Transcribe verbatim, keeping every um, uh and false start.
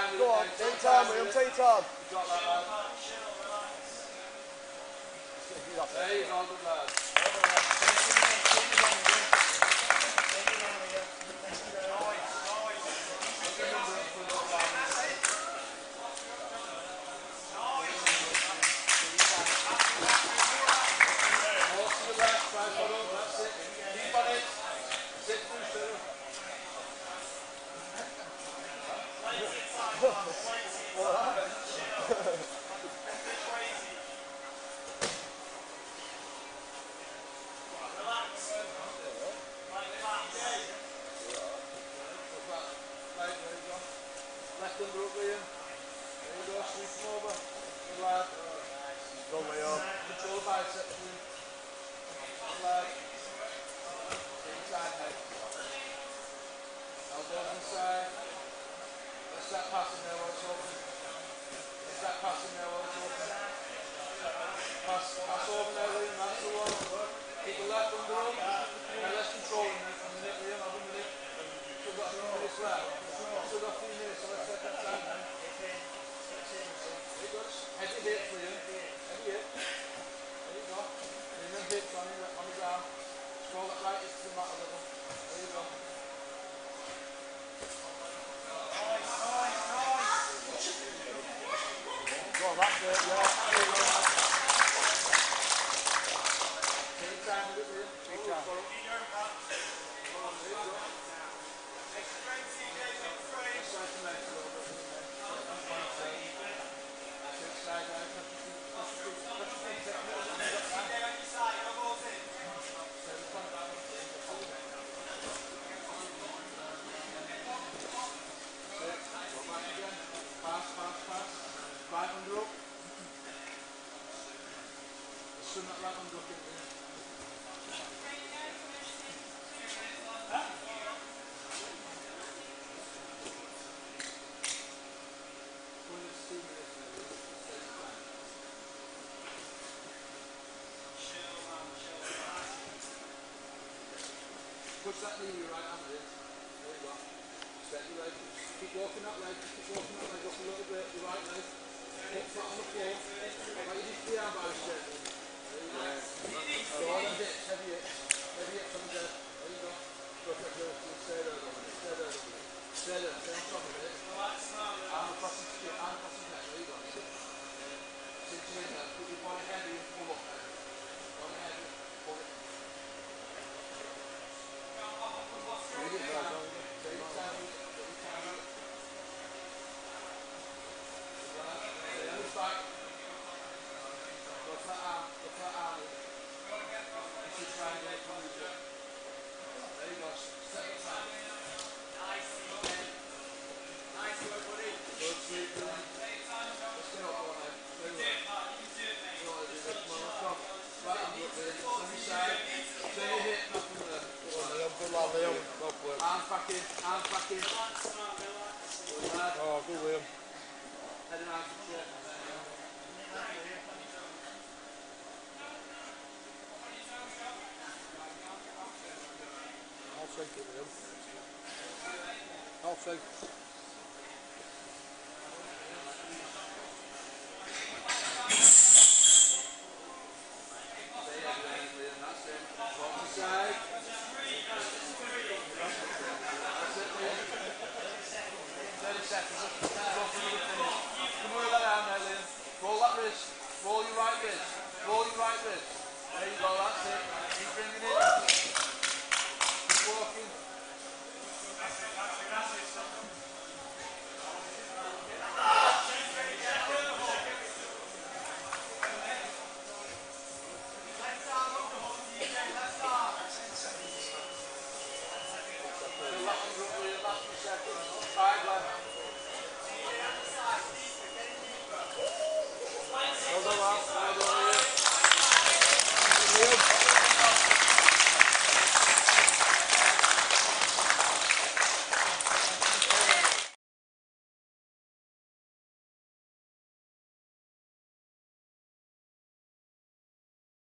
time with Go it. on, take time, Liam, take time. You got that, lad. There you go, good lad. Left under up, Liam. There you go, sweep him over. Good lad. Go, Liam. Control the biceps, Liam. Good lad. Inside head. Elbows inside. Let's start passing there while it's open. Let's start passing there while it's open. Pass, pass over there, Liam. That's the one. Keep the left under up. Now let's control him a minute, Liam. Have a minute. Still got a few minutes left. Still got a few minutes, so let's take that time. Very good. Head your hips, Liam. Head your hips. There you go. Bring them hips on, your, on his arm. Scroll that right hip to the mat a little. There you go. Go on, that's it, yeah. There you go. Take your time with it, Liam. Take your time. There you go. Let's try to make it a little bit. Side down, push your feet, push your feet, push your feet, take your feet, take your on your side, elbows in. So the front down, sit, go back again, pass, pass, pass, right under up. Swim that right under up in there. Two minutes maybe. Push that knee with your right hand in. There you go. Set your leg. Keep walking that leg. Keep walking that leg up a little bit. Your right leg. Hip flat on the floor. Like you did the arm bar straight. There you go. Go on the hips. Heavy hips. Heavy hips on the dead. There you go. Perfect. Stay there, Dominic. Stay there, Dominic. Stay there. Stay on top of it. Arm across his chin. Arm across his neck. There you go. Sit your in there. Put your body heavy and pull up there. Body heavy. Pull it. Take your time. Take your time with it. Take your time with it. Stay on his back. Go to that arm. Go to that arm. You should try and get it from the grip. There you go. Set the time. Nice work, buddy. Good sweep, Dylan. Let's get up on it. Very well. You want to do this. Come on, let's go. Right hand up there. On your side. Turn your hip back from there. Go on, Liam. Good lad, Liam. Go for it. Arms back in. Arms back in. Good lad. Oh, good, Liam. Head and arms to the I'll take it, Liam. I'll take it. thirty seconds. Come with that arm there, Liam. Roll that wrist. Roll your right wrist. Roll your right wrist. There you go, that's it. Keep bringing it.